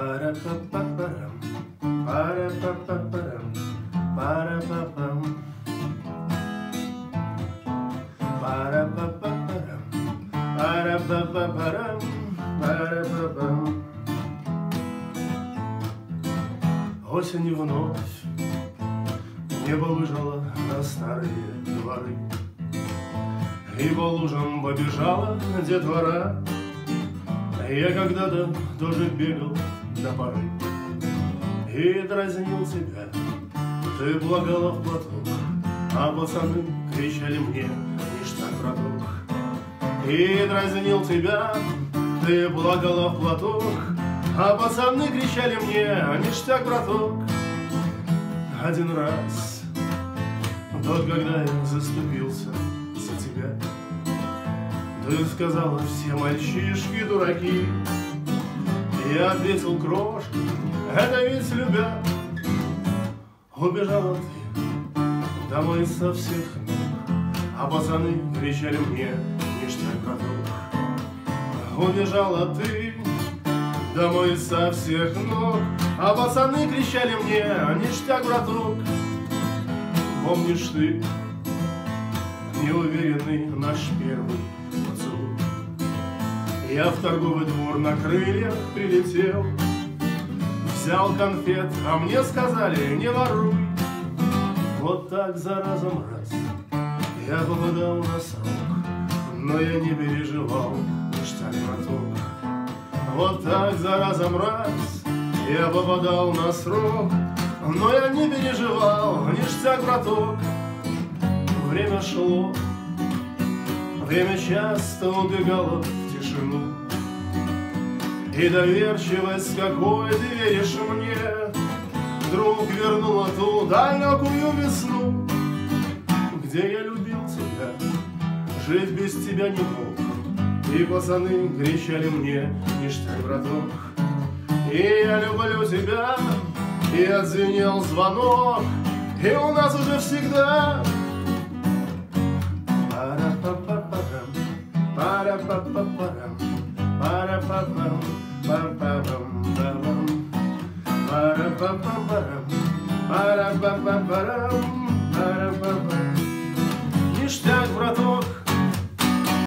Пара-па-па-парам, пара-па-па-парам, пара-па-пам. Пара-па-па-парам, пара-па-па-парам, пара-па-пам. Осень вновь небо выжало на старые дворы, и по лужам побежала детвора. Я когда-то тоже бегал до поры и дразнил тебя, ты плакала в платок, а пацаны кричали мне ништяк, браток. И дразнил тебя, ты плакала в платок, а пацаны кричали мне ништяк, браток. Один раз, тот, когда я заступился за тебя, ты сказала, все мальчишки дураки. Я ответил, крошка, это ведь любя. Убежала ты домой со всех ног, а пацаны кричали мне ништяк, браток. Убежала ты домой со всех ног, а пацаны кричали мне ништяк, браток. Помнишь ты неуверенный наш первый поцелуй? Я в торговый двор на крыльях прилетел, взял конфет, а мне сказали, не воруй. Вот так за разом раз я попадал на срок, но я не переживал, ништяк, браток. Вот так за разом раз я попадал на срок, но я не переживал, ништяк, браток. Время шло, время часто убегало в тишину, и доверчивость, какой ты веришь мне, вдруг вернула ту далекую весну, где я любил тебя, жить без тебя не мог, и пацаны кричали мне ништяк, браток. И я люблю тебя, и отзвенел звонок, и у нас уже всегда пара-па-па-парам, пара-па-па-парам, пара-па-пам, пам-пам-пам-пам, пара-па-па-парам, пара-па-па-парам,